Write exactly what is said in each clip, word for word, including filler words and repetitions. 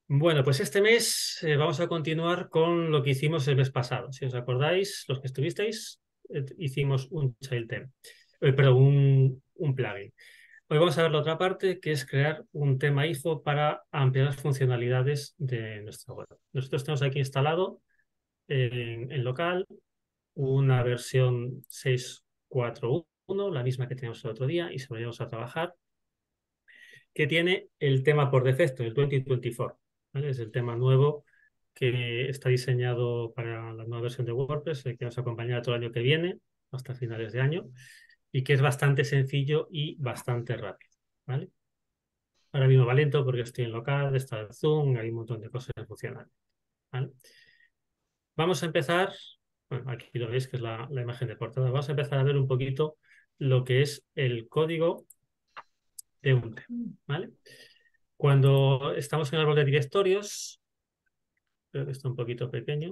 Bueno, pues este mes eh, vamos a continuar con lo que hicimos el mes pasado. Si os acordáis, los que estuvisteis, eh, hicimos un child theme, eh, perdón, un, un plugin. Hoy vamos a ver la otra parte, que es crear un tema hijo para ampliar las funcionalidades de nuestra web. Nosotros tenemos aquí instalado en, en local una versión seis punto cuatro punto uno, la misma que teníamos el otro día, y se lo vamos a trabajar, que tiene el tema por defecto, el dos mil veinticuatro, ¿vale? Es el tema nuevo que está diseñado para la nueva versión de WordPress, el que nos acompañará todo el año que viene, hasta finales de año, y que es bastante sencillo y bastante rápido, ¿vale? Ahora mismo va lento porque estoy en local, está el Zoom, hay un montón de cosas funcionando, ¿vale? Vamos a empezar, bueno, aquí lo veis que es la, la imagen de portada, vamos a empezar a ver un poquito lo que es el código de un tema, ¿vale? Cuando estamos en el árbol de directorios, creo que está un poquito pequeño,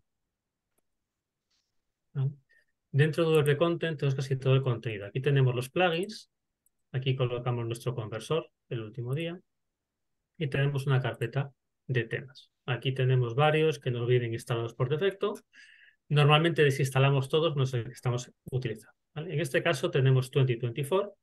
¿no? Dentro de W Content tenemos casi todo el contenido. Aquí tenemos los plugins, aquí colocamos nuestro conversor el último día y tenemos una carpeta de temas. Aquí tenemos varios que nos vienen instalados por defecto. Normalmente desinstalamos todos, no sé qué estamos utilizando, ¿vale? En este caso tenemos dos mil veinticuatro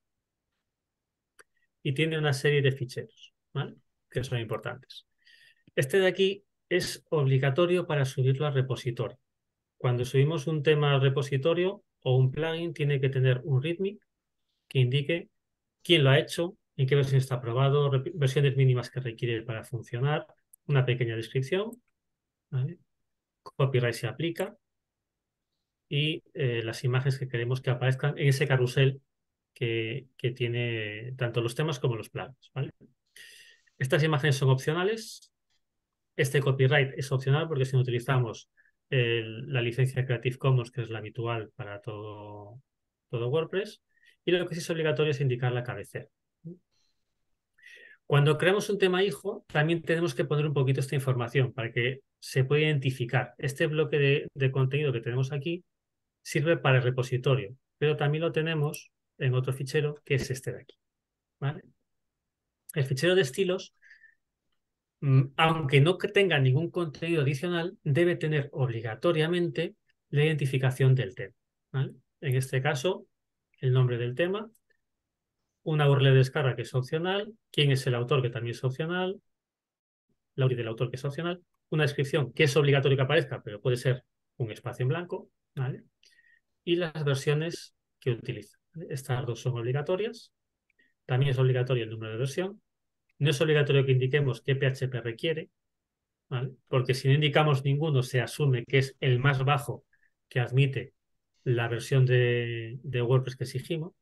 y tiene una serie de ficheros, ¿vale? Que son importantes. Este de aquí es obligatorio para subirlo al repositorio. Cuando subimos un tema al repositorio o un plugin, tiene que tener un README que indique quién lo ha hecho, en qué versión está aprobado, versiones mínimas que requiere para funcionar, una pequeña descripción, ¿vale? Copyright se aplica y eh, las imágenes que queremos que aparezcan en ese carrusel que, que tiene tanto los temas como los plugins, ¿vale? Estas imágenes son opcionales. Este copyright es opcional porque si no utilizamos el, la licencia Creative Commons, que es la habitual para todo, todo WordPress, y lo que sí es obligatorio es indicar la cabecera. Cuando creamos un tema hijo, también tenemos que poner un poquito esta información para que se pueda identificar. Este bloque de, de contenido que tenemos aquí sirve para el repositorio, pero también lo tenemos en otro fichero que es este de aquí, ¿vale? El fichero de estilos, aunque no tenga ningún contenido adicional, debe tener obligatoriamente la identificación del tema, ¿vale? En este caso, el nombre del tema, una U R L de descarga que es opcional, quién es el autor que también es opcional, la U R I del autor que es opcional, una descripción que es obligatorio que aparezca, pero puede ser un espacio en blanco, ¿vale? Y las versiones que utiliza, ¿vale? Estas dos son obligatorias. También es obligatorio el número de versión. No es obligatorio que indiquemos qué P H P requiere, ¿vale? Porque si no indicamos ninguno, se asume que es el más bajo que admite la versión de, de WordPress que exigimos.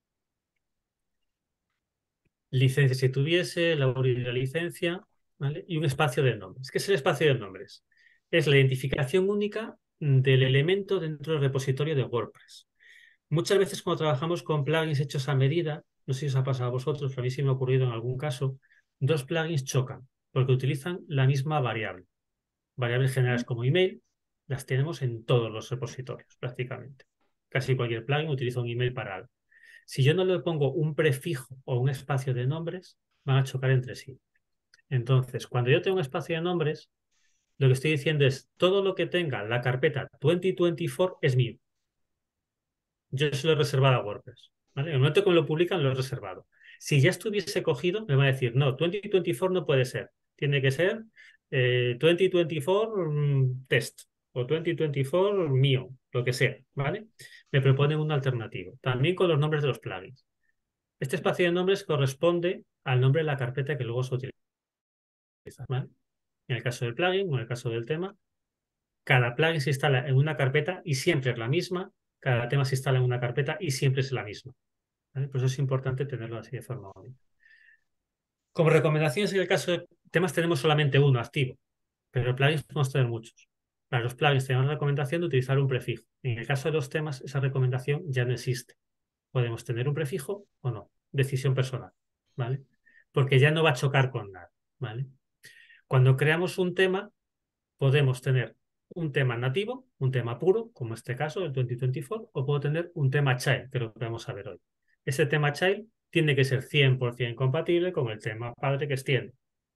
Licencia si tuviese, la U R I de la licencia, ¿vale? Y un espacio de nombres. ¿Qué es el espacio de nombres? Es la identificación única del elemento dentro del repositorio de WordPress. Muchas veces cuando trabajamos con plugins hechos a medida, no sé si os ha pasado a vosotros, pero a mí sí me ha ocurrido en algún caso, dos plugins chocan porque utilizan la misma variable. Variables generales como email las tenemos en todos los repositorios prácticamente. Casi cualquier plugin utiliza un email para algo. Si yo no le pongo un prefijo o un espacio de nombres, van a chocar entre sí. Entonces, cuando yo tengo un espacio de nombres, lo que estoy diciendo es todo lo que tenga la carpeta dos mil veinticuatro es mío. Yo se lo he reservado a WordPress, ¿vale? En el momento que me lo publican, lo he reservado. Si ya estuviese cogido, me va a decir, no, dos mil veinticuatro no puede ser. Tiene que ser eh, dos mil veinticuatro mm, test o dos mil veinticuatro mío, lo que sea, ¿vale? Me proponen una alternativa. También con los nombres de los plugins. Este espacio de nombres corresponde al nombre de la carpeta que luego se utiliza, ¿vale? En el caso del plugin o en el caso del tema, cada plugin se instala en una carpeta y siempre es la misma. Cada tema se instala en una carpeta y siempre es la misma, ¿vale? Por eso es importante tenerlo así de forma única. Como recomendaciones, en el caso de temas tenemos solamente uno activo, pero plugins podemos tener muchos. Para los plugins tenemos la recomendación de utilizar un prefijo. En el caso de los temas, esa recomendación ya no existe. Podemos tener un prefijo o no. Decisión personal, ¿vale? Porque ya no va a chocar con nada, ¿vale? Cuando creamos un tema, podemos tener un tema nativo, un tema puro, como este caso, el dos mil veinticuatro, o puedo tener un tema child, que es lo que vamos a ver hoy. Ese tema child tiene que ser cien por ciento compatible con el tema padre que extiende.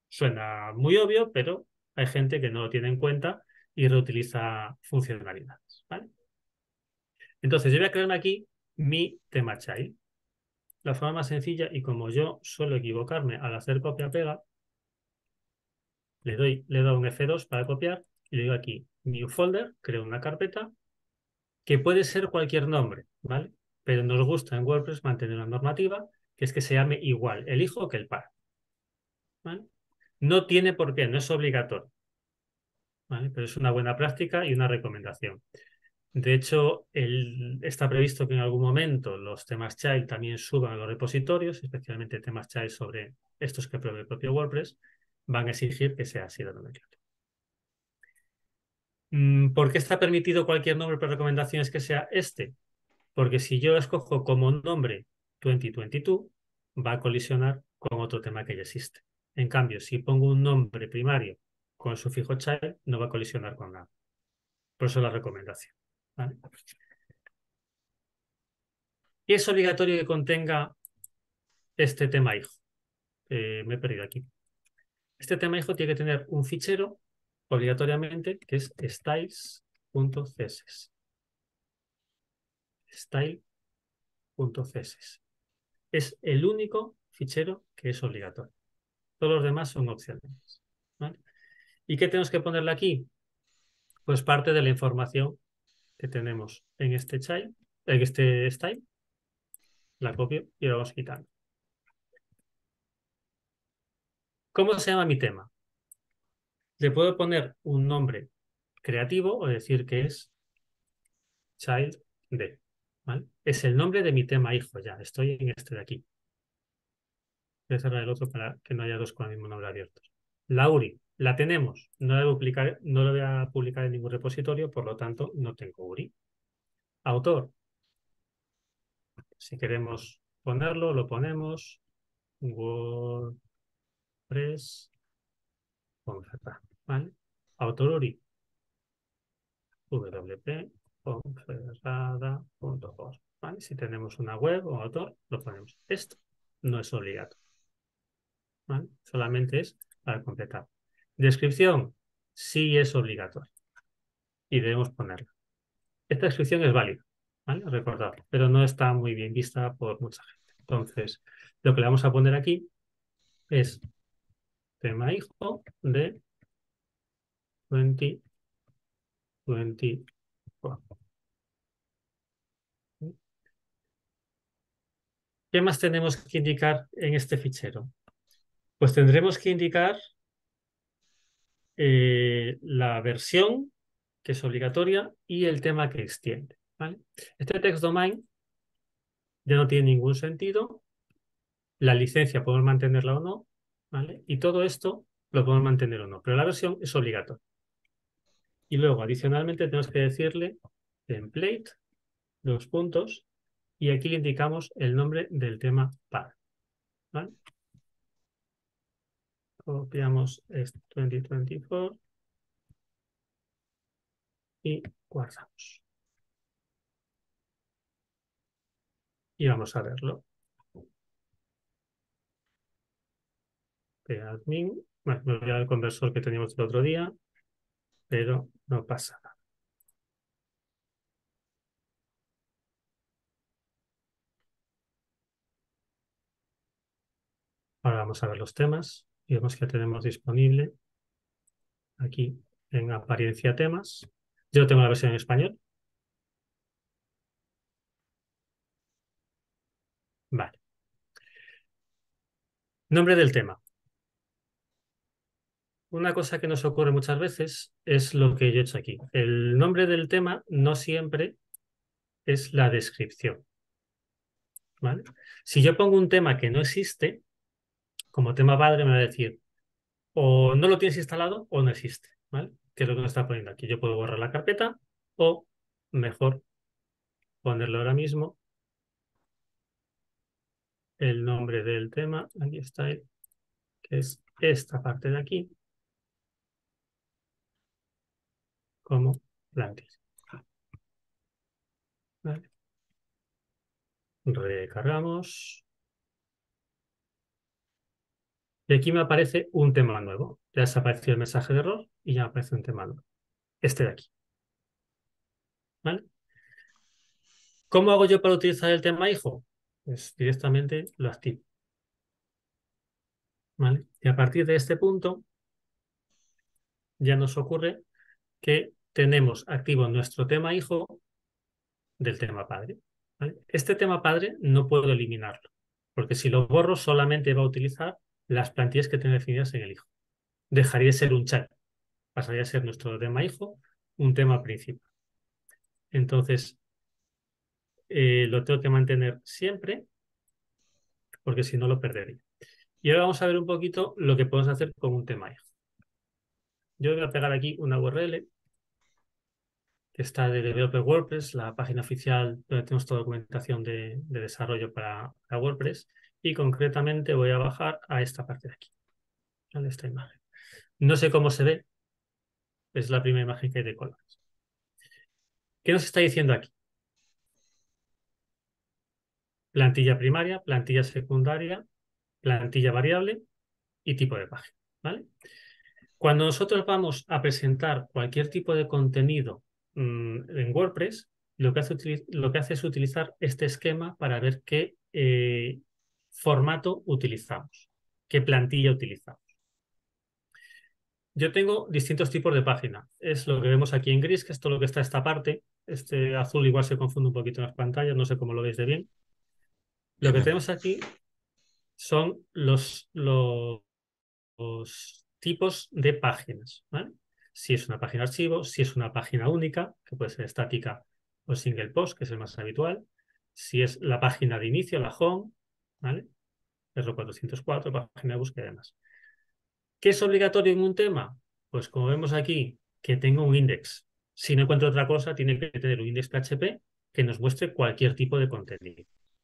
Suena muy obvio, pero hay gente que no lo tiene en cuenta y reutiliza funcionalidades, ¿vale? Entonces, yo voy a crearme aquí mi tema child. La forma más sencilla, y como yo suelo equivocarme al hacer copia-pega, le doy, le doy un F dos para copiar y le digo aquí New Folder, creo una carpeta que puede ser cualquier nombre, ¿vale? Pero nos gusta en WordPress mantener una normativa que es que se llame igual el hijo que el par, ¿vale? No tiene por qué, no es obligatorio, ¿vale? Pero es una buena práctica y una recomendación. De hecho, el- está previsto que en algún momento los temas child también suban a los repositorios, especialmente temas child sobre estos que provee el propio WordPress, van a exigir que sea así la nomenclatura. Mm, ¿Por qué está permitido cualquier nombre, pero recomendaciones que sea este? Porque si yo escojo como nombre dos mil veintidós, va a colisionar con otro tema que ya existe. En cambio, si pongo un nombre primario con el sufijo child, no va a colisionar con nada. Por eso la recomendación, ¿vale? Y es obligatorio que contenga este tema hijo. Eh, me he perdido aquí. Este tema hijo tiene que tener un fichero obligatoriamente que es styles.css. Style.css. Es el único fichero que es obligatorio. Todos los demás son opcionales, ¿vale? ¿Y qué tenemos que ponerle aquí? Pues parte de la información que tenemos en este child, en este style, la copio y la vamos quitando. ¿Cómo se llama mi tema? Le puedo poner un nombre creativo o decir que es child de, ¿vale? Es el nombre de mi tema hijo ya. Estoy en este de aquí. Voy a cerrar el otro para que no haya dos con el mismo nombre abiertos. La U R I, la tenemos. No la voy a publicar, no la voy a publicar en ningún repositorio, por lo tanto, no tengo U R I. Autor, si queremos ponerlo, lo ponemos. WordPress, Ponferrada, ¿vale? Autor U R I, wp ponferrada punto org, ¿vale? Si tenemos una web o autor, lo ponemos. Esto no es obligatorio, ¿vale? Solamente es para completar. Descripción, sí es obligatorio y debemos ponerla. Esta descripción es válida, ¿vale? Recordad, pero no está muy bien vista por mucha gente. Entonces, lo que le vamos a poner aquí es tema hijo de dos mil veinticuatro. ¿Qué más tenemos que indicar en este fichero? Pues tendremos que indicar eh, la versión, que es obligatoria, y el tema que extiende, ¿vale? Este text domain ya no tiene ningún sentido. La licencia podemos mantenerla o no, ¿vale? Y todo esto lo podemos mantener o no, pero la versión es obligatoria. Y luego, adicionalmente, tenemos que decirle template, dos puntos, y aquí le indicamos el nombre del tema par, ¿vale? Copiamos este dos mil veinticuatro y guardamos. Y vamos a verlo. Admin. Bueno, me voy al conversor que teníamos el otro día, pero no pasa nada. Ahora vamos a ver los temas y vemos que tenemos disponible aquí en apariencia temas. Yo tengo la versión en español. Vale. Nombre del tema. Una cosa que nos ocurre muchas veces es lo que yo he hecho aquí. El nombre del tema no siempre es la descripción, ¿vale? Si yo pongo un tema que no existe, como tema padre me va a decir o no lo tienes instalado o no existe, ¿vale? Que es lo que nos está poniendo aquí. Yo puedo borrar la carpeta o, mejor, ponerlo ahora mismo, el nombre del tema, aquí está, que es esta parte de aquí, como plantilla. ¿Vale? Recargamos. Y aquí me aparece un tema nuevo. Ya desapareció el mensaje de error y ya me aparece un tema nuevo. Este de aquí. ¿Vale? ¿Cómo hago yo para utilizar el tema hijo? Pues directamente lo activo. ¿Vale? Y a partir de este punto ya nos ocurre que tenemos activo nuestro tema hijo del tema padre. ¿Vale? Este tema padre no puedo eliminarlo, porque si lo borro solamente va a utilizar las plantillas que tengo definidas en el hijo. Dejaría de ser un chat, pasaría a ser nuestro tema hijo, un tema principal. Entonces, eh, lo tengo que mantener siempre, porque si no lo perdería. Y ahora vamos a ver un poquito lo que podemos hacer con un tema hijo. Yo voy a pegar aquí una U R L que está de Developer WordPress, la página oficial donde tenemos toda documentación de, de desarrollo para, para WordPress, y concretamente voy a bajar a esta parte de aquí, ¿vale? Esta imagen. No sé cómo se ve, es la primera imagen que hay de colores. ¿Qué nos está diciendo aquí? Plantilla primaria, plantilla secundaria, plantilla variable y tipo de página, ¿vale? Cuando nosotros vamos a presentar cualquier tipo de contenido mmm, en WordPress, lo que, hace, lo que hace es utilizar este esquema para ver qué eh, formato utilizamos, qué plantilla utilizamos. Yo tengo distintos tipos de página. Es lo que vemos aquí en gris, que es todo lo que está esta parte. Este azul igual se confunde un poquito en las pantallas, no sé cómo lo veis de bien. Lo Bien, que bien. tenemos aquí son los, los los tipos de páginas, ¿vale? Si es una página archivo, si es una página única, que puede ser estática o single post, que es el más habitual, si es la página de inicio, la home, ¿vale? R cuatrocientos cuatro, página de búsqueda y demás. ¿Qué es obligatorio en un tema? Pues como vemos aquí, que tenga un index. Si no encuentro otra cosa, tiene que tener un index P H P que nos muestre cualquier tipo de contenido.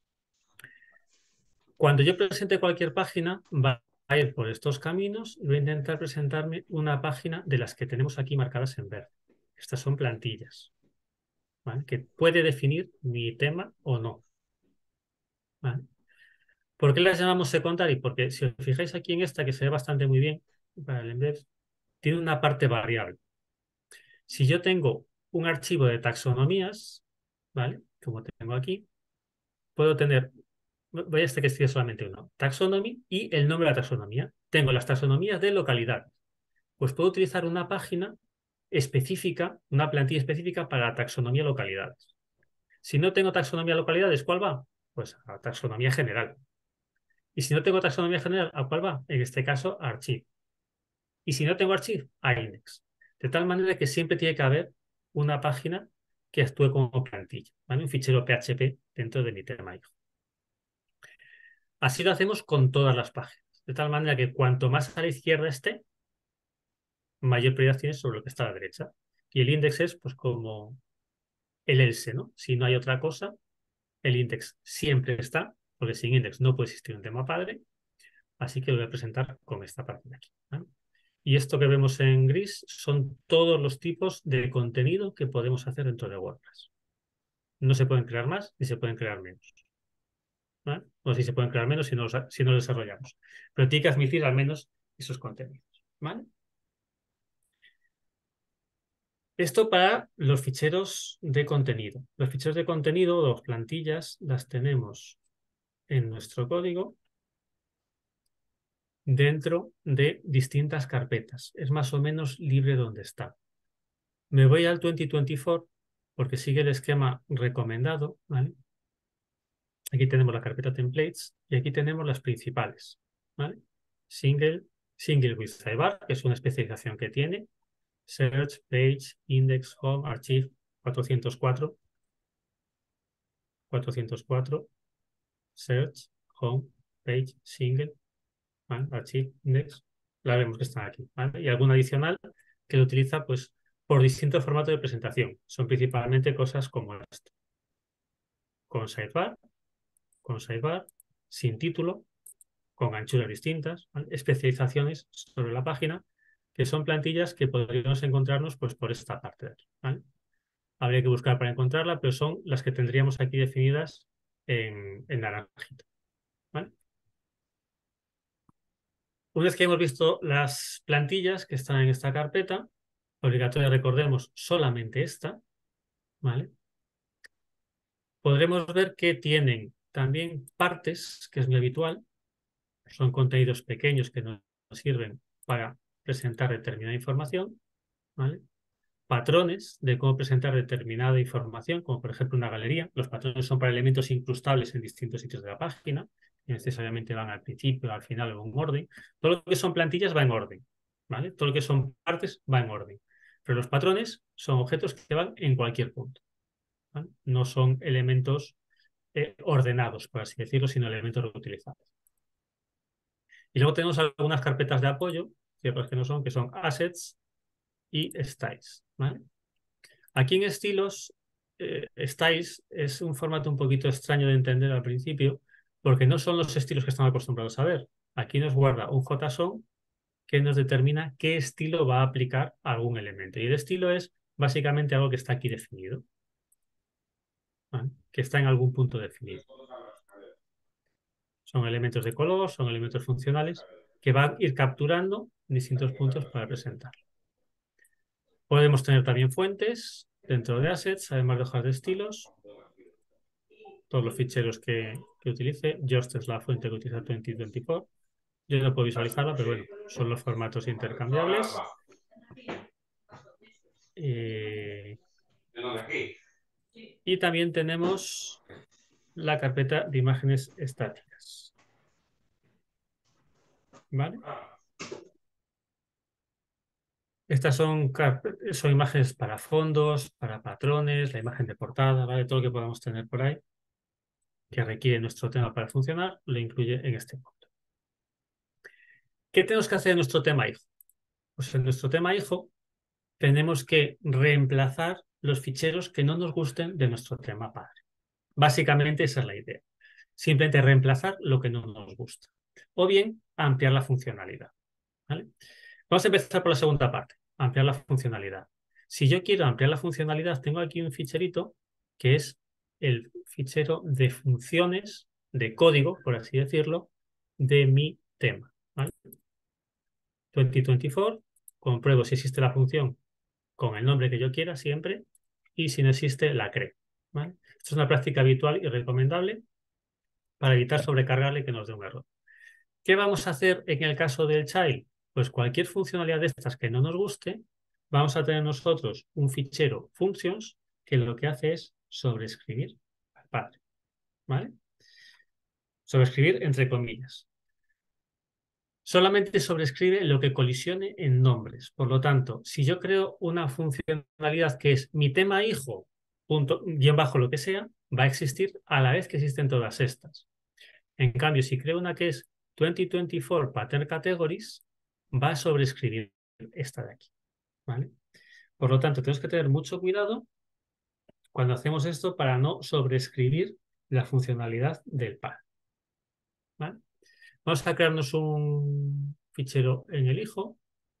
Cuando yo presente cualquier página, va a ir por estos caminos y voy a intentar presentarme una página de las que tenemos aquí marcadas en verde. Estas son plantillas, ¿vale? Que puede definir mi tema o no, ¿vale? ¿Por qué las llamamos secondary? Porque si os fijáis aquí en esta, que se ve bastante muy bien para el embed, tiene una parte variable. Si yo tengo un archivo de taxonomías, ¿vale? Como tengo aquí, puedo tener, voy a este que escribe solamente uno, taxonomy y el nombre de la taxonomía. Tengo las taxonomías de localidad. Pues puedo utilizar una página específica, una plantilla específica para la taxonomía localidades. Si no tengo taxonomía localidades, ¿cuál va? Pues a taxonomía general. Y si no tengo taxonomía general, ¿a cuál va? En este caso, a archivo. Y si no tengo archivo, a index. De tal manera que siempre tiene que haber una página que actúe como plantilla, ¿vale? Un fichero P H P dentro de mi tema hijo. Así lo hacemos con todas las páginas. De tal manera que cuanto más a la izquierda esté, mayor prioridad tiene sobre lo que está a la derecha. Y el index es pues como el else, ¿no? Si no hay otra cosa, el index siempre está, porque sin index no puede existir un tema padre, así que lo voy a presentar con esta parte de aquí, ¿no? Y esto que vemos en gris son todos los tipos de contenido que podemos hacer dentro de WordPress. No se pueden crear más ni se pueden crear menos, ¿vale? O si se pueden crear menos si no, si no lo desarrollamos. Pero tiene que admitir al menos esos contenidos, ¿vale? Esto para los ficheros de contenido. Los ficheros de contenido o plantillas las tenemos en nuestro código dentro de distintas carpetas. Es más o menos libre donde está. Me voy al dos mil veinticuatro porque sigue el esquema recomendado, ¿vale? Aquí tenemos la carpeta templates y aquí tenemos las principales, ¿vale? Single, single with sidebar, que es una especialización que tiene. Search, Page, Index, Home, Archive, cuatrocientos cuatro, cuatrocientos cuatro, Search, Home, Page, Single, ¿vale? Archive, Index. La vemos que están aquí, ¿vale? Y alguna adicional que lo utiliza pues por distintos formatos de presentación. Son principalmente cosas como esto. Con sidebar, con sidebar, sin título, con anchuras distintas, ¿vale? Especializaciones sobre la página, que son plantillas que podríamos encontrarnos pues por esta parte de aquí, ¿vale? Habría que buscar para encontrarla, pero son las que tendríamos aquí definidas en, en naranjito, ¿vale? Una vez que hemos visto las plantillas que están en esta carpeta, obligatoria, recordemos, solamente esta, ¿vale? Podremos ver que tienen también partes, que es muy habitual, son contenidos pequeños que nos sirven para presentar determinada información, ¿vale? Patrones de cómo presentar determinada información, como por ejemplo una galería. Los patrones son para elementos incrustables en distintos sitios de la página, y necesariamente van al principio, al final o en un orden. Todo lo que son plantillas va en orden, ¿vale? Todo lo que son partes va en orden. Pero los patrones son objetos que van en cualquier punto, ¿vale? No son elementos eh, ordenados, por así decirlo, sino elementos reutilizables. Y luego tenemos algunas carpetas de apoyo, ciertas que no son, que son assets y styles, ¿vale? Aquí en estilos, eh, styles es un formato un poquito extraño de entender al principio, porque no son los estilos que estamos acostumbrados a ver. Aquí nos guarda un JSON que nos determina qué estilo va a aplicar a algún elemento. Y el estilo es básicamente algo que está aquí definido, ¿vale? Que está en algún punto definido. Son elementos de color, son elementos funcionales que van a ir capturando distintos puntos para presentar. Podemos tener también fuentes dentro de assets, además de hojas de estilos. Todos los ficheros que, que utilice. Just es la fuente que utiliza dos mil veinticuatro. Yo no puedo visualizarla, pero bueno, son los formatos intercambiables. Eh, y también tenemos la carpeta de imágenes estáticas. ¿Vale? Estas son, son imágenes para fondos, para patrones, la imagen de portada, ¿vale? Todo lo que podamos tener por ahí que requiere nuestro tema para funcionar, lo incluye en este punto. ¿Qué tenemos que hacer en nuestro tema hijo? Pues en nuestro tema hijo tenemos que reemplazar los ficheros que no nos gusten de nuestro tema padre. Básicamente esa es la idea. Simplemente reemplazar lo que no nos gusta. O bien ampliar la funcionalidad, ¿vale? Vamos a empezar por la segunda parte, ampliar la funcionalidad. Si yo quiero ampliar la funcionalidad, tengo aquí un ficherito que es el fichero de funciones, de código, por así decirlo, de mi tema, ¿vale? dos mil veinticuatro, compruebo si existe la función con el nombre que yo quiera siempre, y si no existe, la creo, ¿vale? Esto es una práctica habitual y recomendable para evitar sobrecargarle y que nos dé un error. ¿Qué vamos a hacer en el caso del child? Pues cualquier funcionalidad de estas que no nos guste, vamos a tener nosotros un fichero functions que lo que hace es sobreescribir al padre, ¿vale? Sobreescribir entre comillas. Solamente sobrescribe lo que colisione en nombres. Por lo tanto, si yo creo una funcionalidad que es mi tema hijo, punto, guión bajo lo que sea, va a existir a la vez que existen todas estas. En cambio, si creo una que es dos mil veinticuatro Pattern Categories, va a sobreescribir esta de aquí, ¿vale? Por lo tanto, tenemos que tener mucho cuidado cuando hacemos esto para no sobreescribir la funcionalidad del par, ¿vale? Vamos a crearnos un fichero en el hijo,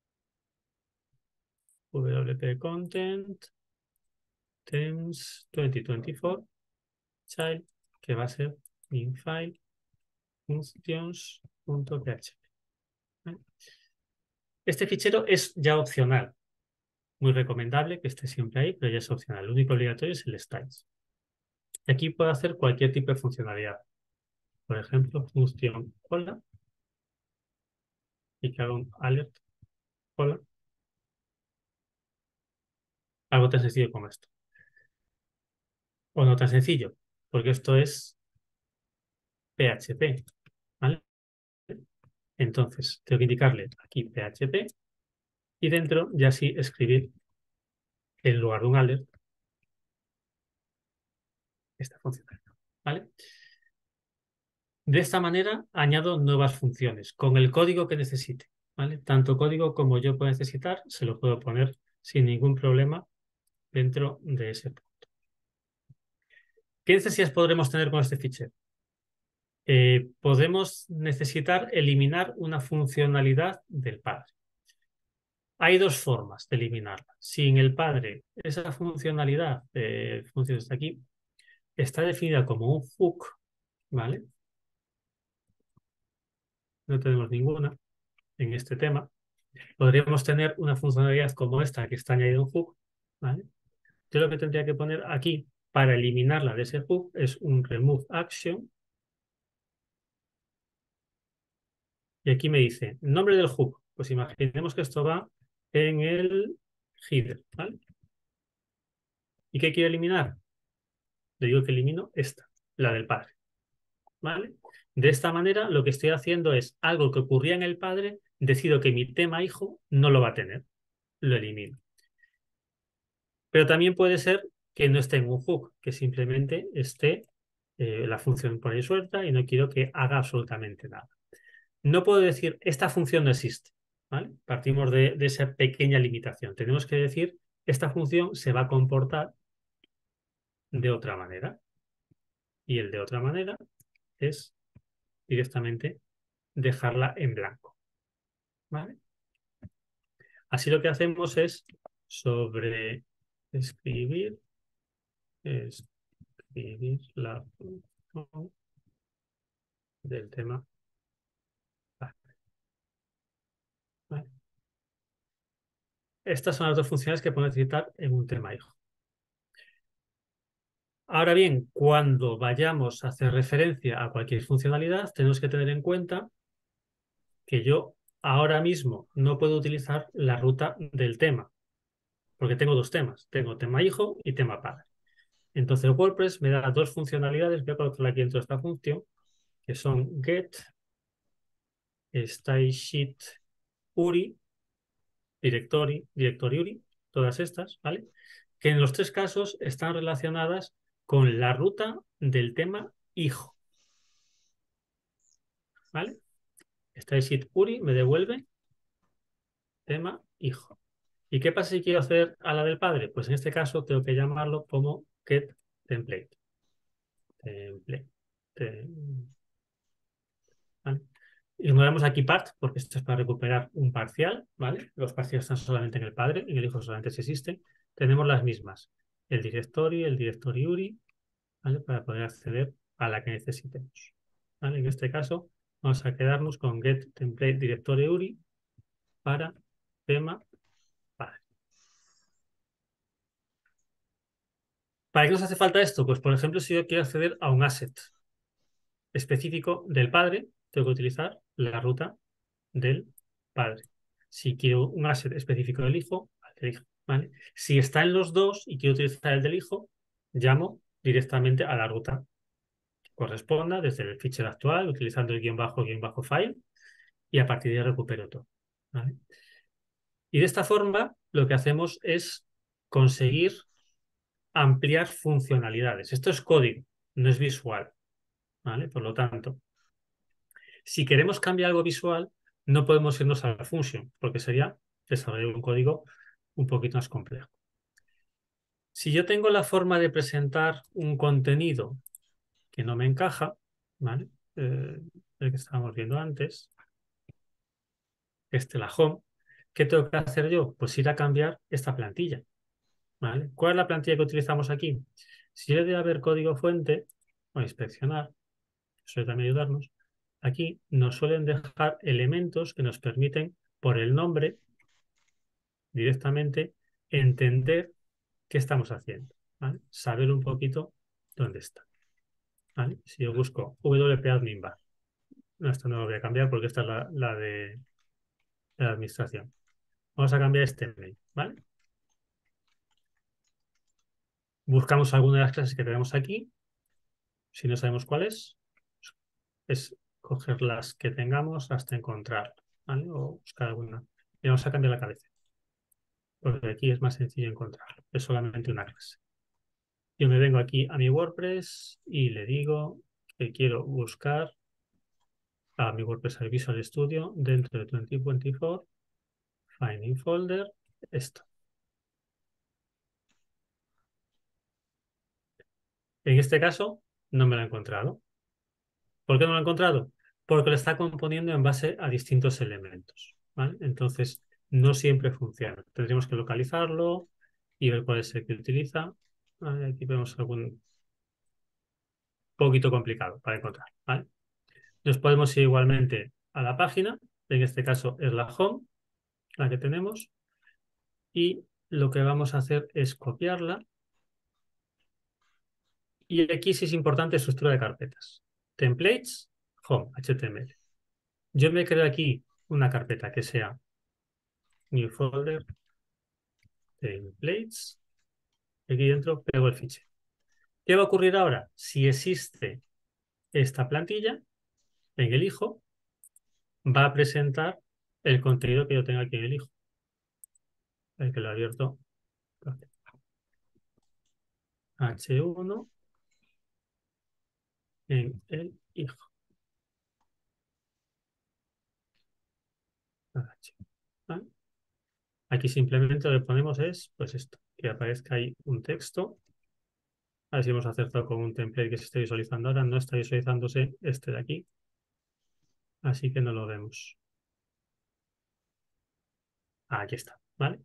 wp content, themes dos mil veinticuatro, child, que va a ser infile functions.php. ¿Vale? Este fichero es ya opcional. Muy recomendable que esté siempre ahí, pero ya es opcional. Lo único obligatorio es el styles. Aquí puedo hacer cualquier tipo de funcionalidad. Por ejemplo, función hola, y que haga un alert hola. Algo tan sencillo como esto. O no tan sencillo, porque esto es P H P, ¿vale? Entonces, tengo que indicarle aquí P H P y dentro ya sí escribir en lugar de un alert esta funcionalidad, ¿vale? De esta manera añado nuevas funciones con el código que necesite, ¿vale? Tanto código como yo pueda necesitar, se lo puedo poner sin ningún problema dentro de ese punto. ¿Qué necesidades podremos tener con este fichero? Eh, podemos necesitar eliminar una funcionalidad del padre. Hay dos formas de eliminarla. Si en el padre esa funcionalidad, eh, funciones de aquí, está definida como un hook, ¿vale? No tenemos ninguna en este tema, podríamos tener una funcionalidad como esta que está añadida en hook, ¿vale? Yo lo que tendría que poner aquí para eliminarla de ese hook es un remove action. Y aquí me dice, nombre del hook. Pues imaginemos que esto va en el header, ¿vale? ¿Y qué quiero eliminar? Le digo que elimino esta, la del padre, ¿vale? De esta manera lo que estoy haciendo es algo que ocurría en el padre, decido que mi tema hijo no lo va a tener, lo elimino. Pero también puede ser que no esté en un hook, que simplemente esté eh, la función por ahí suelta y no quiero que haga absolutamente nada. No puedo decir, esta función no existe, ¿vale? Partimos de, de esa pequeña limitación. Tenemos que decir, esta función se va a comportar de otra manera. Y el de otra manera es directamente dejarla en blanco, ¿vale? Así lo que hacemos es sobre escribir, escribir la función del tema. ¿Vale? Estas son las dos funciones que podemos necesitar en un tema hijo. Ahora bien, cuando vayamos a hacer referencia a cualquier funcionalidad, tenemos que tener en cuenta que yo ahora mismo no puedo utilizar la ruta del tema, porque tengo dos temas. Tengo tema hijo y tema padre. Entonces WordPress me da dos funcionalidades, voy a colocarla aquí dentro de esta función, que son get, stylesheet URI, directory, directory URI, todas estas, ¿vale? Que en los tres casos están relacionadas con la ruta del tema hijo, ¿vale? Stylesheet URI me devuelve tema hijo. ¿Y qué pasa si quiero hacer a la del padre? Pues en este caso tengo que llamarlo como get template. Template. Tem- ¿Vale? Ignoramos aquí part porque esto es para recuperar un parcial, ¿vale? Los parciales están solamente en el padre, en el hijo solamente si existen. Tenemos las mismas, el directory, el directory URI, ¿vale? Para poder acceder a la que necesitemos, ¿vale? En este caso vamos a quedarnos con get template directory URI para tema padre. ¿Para qué nos hace falta esto? Pues por ejemplo, si yo quiero acceder a un asset específico del padre, tengo que utilizar la ruta del padre. Si quiero un asset específico del hijo, al del hijo, ¿vale? Si está en los dos y quiero utilizar el del hijo, llamo directamente a la ruta que corresponda desde el fichero actual, utilizando el guión bajo, guión bajo file, y a partir de ahí recupero todo, ¿vale? Y de esta forma lo que hacemos es conseguir ampliar funcionalidades. Esto es código, no es visual, ¿vale? Por lo tanto, si queremos cambiar algo visual, no podemos irnos a la function, porque sería desarrollar un código un poquito más complejo. Si yo tengo la forma de presentar un contenido que no me encaja, ¿vale? Eh, el que estábamos viendo antes, este, la home, ¿qué tengo que hacer yo? Pues ir a cambiar esta plantilla, ¿vale? ¿Cuál es la plantilla que utilizamos aquí? Si yo le doy a ver código fuente o inspeccionar, suele también ayudarnos, aquí nos suelen dejar elementos que nos permiten, por el nombre, directamente entender qué estamos haciendo, ¿vale? Saber un poquito dónde está, ¿vale? Si yo busco W P Admin Bar, no, esto no lo voy a cambiar porque esta es la, la de, de la administración. Vamos a cambiar este mail, ¿vale? Buscamos alguna de las clases que tenemos aquí. Si no sabemos cuál es, es coger las que tengamos hasta encontrar, ¿vale? O buscar alguna. Y vamos a cambiar la cabeza, porque aquí es más sencillo encontrarlo. Es solamente una clase. Yo me vengo aquí a mi WordPress y le digo que quiero buscar a mi WordPress Visual Studio dentro de dos mil veinticuatro, Finding Folder, esto. En este caso no me lo he encontrado. ¿Por qué no lo he encontrado? Porque lo está componiendo en base a distintos elementos, ¿vale? Entonces no siempre funciona. Tendríamos que localizarlo y ver cuál es el que utiliza. Vale, aquí vemos algún poquito complicado para encontrar, ¿vale? Nos podemos ir igualmente a la página, En este caso es la home, la que tenemos. Y lo que vamos a hacer es copiarla. Y aquí sí es importante estructura de carpetas. Templates, home, H T M L. Yo me creo aquí una carpeta que sea new folder, templates. Aquí dentro pego el fichero. ¿Qué va a ocurrir ahora? Si existe esta plantilla, en el hijo, va a presentar el contenido que yo tenga aquí en el hijo. El que lo he abierto. H uno en el hijo. ¿Vale? Aquí simplemente lo que ponemos es, pues esto, que aparezca ahí un texto. A ver si hemos acertado con un template que se está visualizando ahora. No está visualizándose este de aquí. Así que no lo vemos. Aquí está, ¿vale?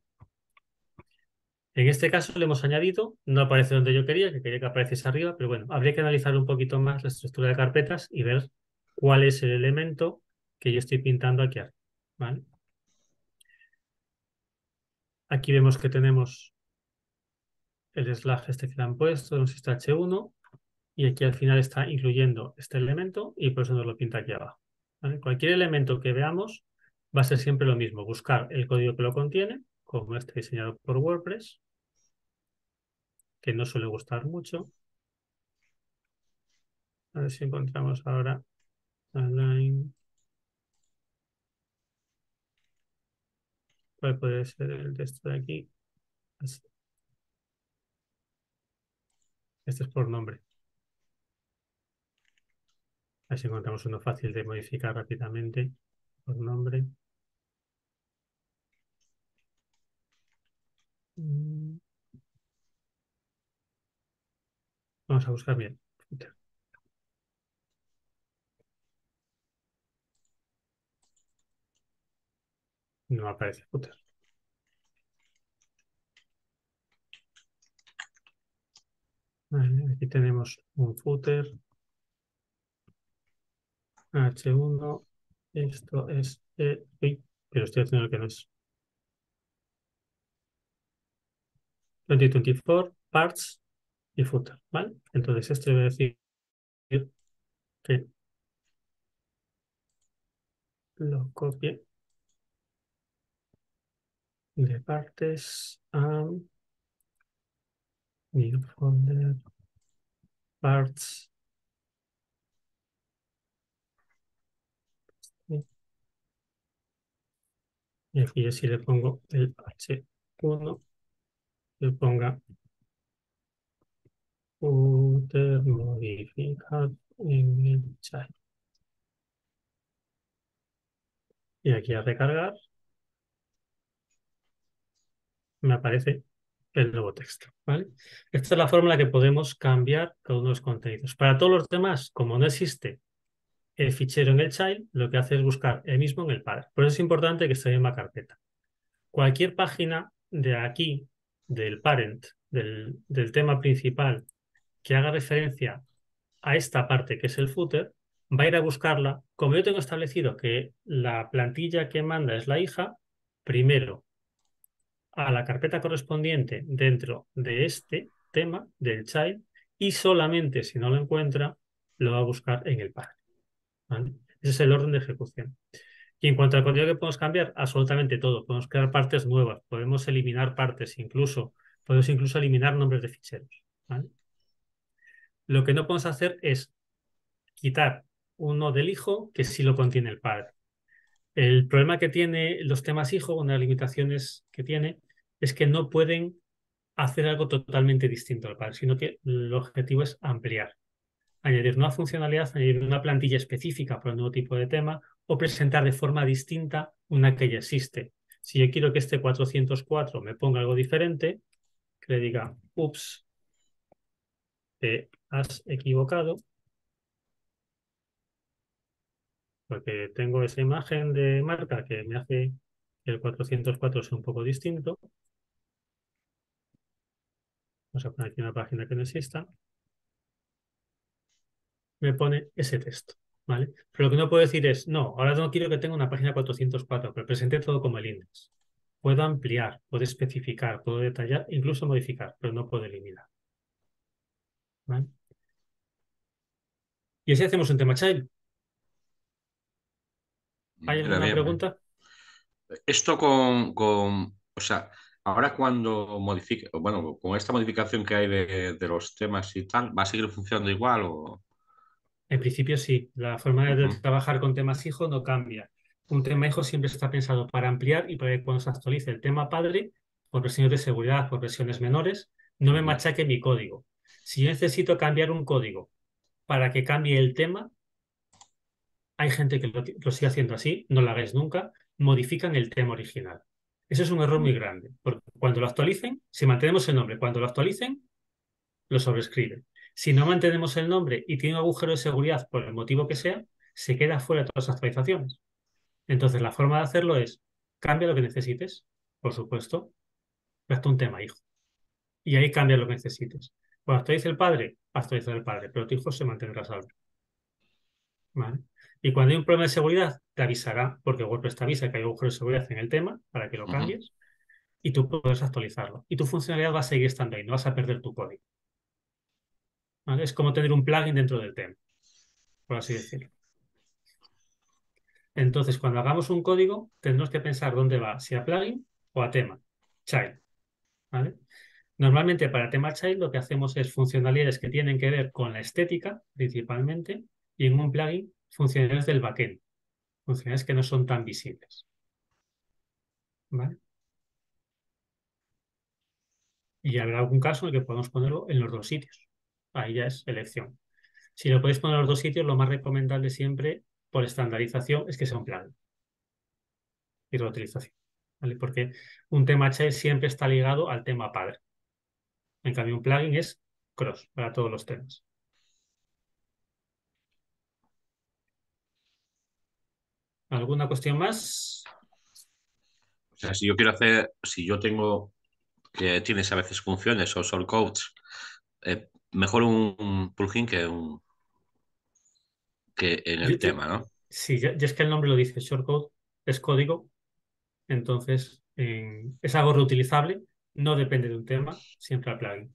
En este caso le hemos añadido, no aparece donde yo quería, que quería que apareciese arriba, pero bueno, habría que analizar un poquito más la estructura de carpetas y ver cuál es el elemento que yo estoy pintando aquí arriba, ¿vale? Aquí vemos que tenemos el slash este que le han puesto, no sé si está H uno, y aquí al final está incluyendo este elemento y por eso nos lo pinta aquí abajo, ¿vale? Cualquier elemento que veamos va a ser siempre lo mismo, buscar el código que lo contiene, como este diseñado por WordPress, que no suele gustar mucho. A ver si encontramos ahora align. ¿Cuál puede ser el de esto de aquí? Este es por nombre. A ver si encontramos uno fácil de modificar rápidamente por nombre. Mm. Vamos a buscar bien. Footer. No aparece footer. Vale, aquí tenemos un footer H uno. Esto es... Eh, uy, pero estoy haciendo lo que no es. dos mil veinticuatro, parts y footer, ¿vale? Entonces esto debe decir que lo copie de partes a new folder, parts. Y aquí yo si le pongo el H uno, le ponga footer modificar en el chat. Y aquí a recargar me aparece el nuevo texto, ¿vale? Esta es la forma en la que podemos cambiar cada uno de los contenidos. Para todos los demás, como no existe el fichero en el child, lo que hace es buscar el mismo en el parent. Por eso es importante que esté en la carpeta. Cualquier página de aquí, del parent, del, del tema principal, que haga referencia a esta parte que es el footer, va a ir a buscarla. Como yo tengo establecido que la plantilla que manda es la hija, primero a la carpeta correspondiente dentro de este tema del child y solamente si no lo encuentra lo va a buscar en el parent, ¿vale? Ese es el orden de ejecución. Y en cuanto al código que podemos cambiar, absolutamente todo. Podemos crear partes nuevas, podemos eliminar partes, incluso podemos incluso eliminar nombres de ficheros, ¿vale? Lo que no podemos hacer es quitar uno del hijo que sí lo contiene el padre. El problema que tiene los temas hijo, una de las limitaciones que tiene, es que no pueden hacer algo totalmente distinto al padre, sino que el objetivo es ampliar, añadir nueva funcionalidad, añadir una plantilla específica para un nuevo tipo de tema o presentar de forma distinta una que ya existe. Si yo quiero que este cuatrocientos cuatro me ponga algo diferente, que le diga, ups, te has equivocado, porque tengo esa imagen de marca que me hace que el cuatrocientos cuatro sea un poco distinto. Vamos a poner aquí una página que no exista. Me pone ese texto, ¿vale? Pero lo que no puedo decir es, no, ahora no quiero que tenga una página cuatrocientos cuatro, pero presente todo como el index. Puedo ampliar, puedo especificar, puedo detallar, incluso modificar, pero no puedo eliminar, ¿vale? Y así hacemos un tema child. ¿Hay Bien, alguna bien, bien. pregunta? Esto con, con, o sea, ahora cuando modifique, bueno, con esta modificación que hay de, de los temas y tal, ¿va a seguir funcionando igual o...? En principio sí, la forma de Ujú, trabajar con temas hijo no cambia. Un tema hijo siempre está pensado para ampliar y para que cuando se actualice el tema padre, por versiones de seguridad, por versiones menores, no me ujú, machaque mi código. Si yo necesito cambiar un código para que cambie el tema, hay gente que lo, lo sigue haciendo así, no lo hagáis nunca, modifican el tema original. Eso es un error muy grande, porque cuando lo actualicen, si mantenemos el nombre, cuando lo actualicen, lo sobrescriben. Si no mantenemos el nombre y tiene un agujero de seguridad por el motivo que sea, se queda fuera de todas las actualizaciones. Entonces, la forma de hacerlo es, cambia lo que necesites, por supuesto, hasta un tema hijo. Y ahí cambia lo que necesites. Cuando actualice el padre, actualiza el padre, pero tu hijo se mantendrá salvo. ¿Vale? Y cuando hay un problema de seguridad, te avisará, porque WordPress te avisa que hay agujero de seguridad en el tema para que lo ujú. cambies y tú puedes actualizarlo. Y tu funcionalidad va a seguir estando ahí, no vas a perder tu código. ¿Vale? Es como tener un plugin dentro del tema, por así decirlo. Entonces, cuando hagamos un código, tendremos que pensar dónde va, si a plugin o a tema, child. ¿Vale? Normalmente para tema child lo que hacemos es funcionalidades que tienen que ver con la estética, principalmente, y en un plugin, funcionalidades del backend, funcionalidades que no son tan visibles. ¿Vale? Y habrá algún caso en el que podemos ponerlo en los dos sitios. Ahí ya es elección. Si lo podéis poner en los dos sitios, lo más recomendable siempre, por estandarización, es que sea un plugin y reutilización. ¿Vale? Porque un tema child siempre está ligado al tema padre. En cambio, un plugin es cross para todos los temas. ¿Alguna cuestión más? O sea, si yo quiero hacer, si yo tengo, que tienes a veces funciones o shortcodes, eh, mejor un, un plugin que, un, que en Yo- el yo- tema, ¿no? sí, ya, ya es que el nombre lo dice, shortcode es código, entonces eh, es algo reutilizable, no depende de un tema, siempre al plugin.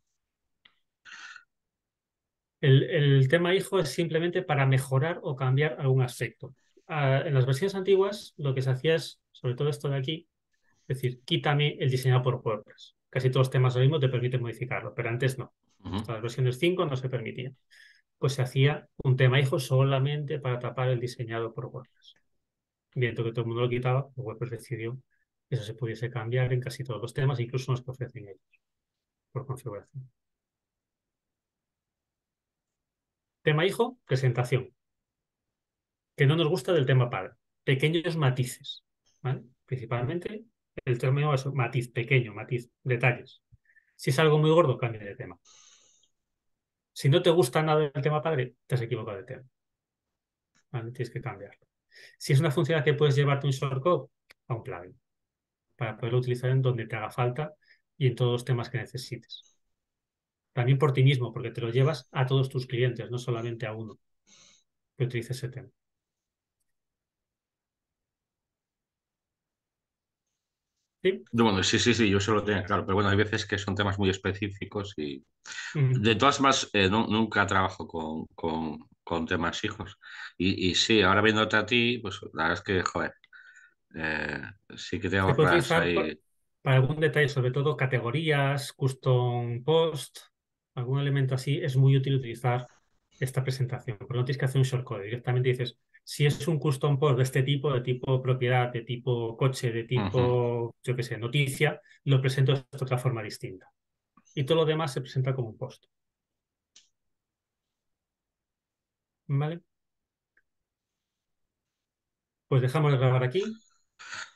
El, el tema hijo es simplemente para mejorar o cambiar algún aspecto. Ah, en las versiones antiguas, lo que se hacía es, sobre todo esto de aquí, es decir, quítame el diseñado por WordPress. Casi todos los temas ahora mismo te permiten modificarlo, pero antes no. Ujú. Hasta las versiones cinco no se permitía. Pues se hacía un tema hijo solamente para tapar el diseñado por WordPress. Viendo que todo el mundo lo quitaba, pues WordPress decidió que eso se pudiese cambiar en casi todos los temas, incluso en los que ofrecen ellos, por configuración. Tema hijo, presentación. Que no nos gusta del tema padre. Pequeños matices, ¿vale? Principalmente el término es matiz, pequeño, matiz, detalles. Si es algo muy gordo, cambia de tema. Si no te gusta nada del tema padre, te has equivocado de tema, ¿vale? Tienes que cambiarlo. Si es una función que puedes llevarte un shortcode, a un plugin, para poderlo utilizar en donde te haga falta y en todos los temas que necesites. También por ti mismo, porque te lo llevas a todos tus clientes, no solamente a uno que utilice ese tema. ¿Sí? No, bueno, sí, sí, sí, yo solo tenía claro, pero bueno, hay veces que son temas muy específicos y Mm. de todas formas eh, no- nunca trabajo con, con, con temas hijos. Y, y sí, ahora viéndote a ti, pues la verdad es que, joder, eh, sí que Se tengo puede cosas utilizar pa- ahí. para algún detalle, sobre todo categorías, custom post, algún elemento así, es muy útil utilizar esta presentación, porque no tienes que hacer un shortcode. Directamente dices, si es un custom post de este tipo, de tipo propiedad, de tipo coche, de Ujú. tipo, yo qué sé, noticia, lo presento de otra forma distinta. Y todo lo demás se presenta como un post. ¿Vale? Pues dejamos de grabar aquí.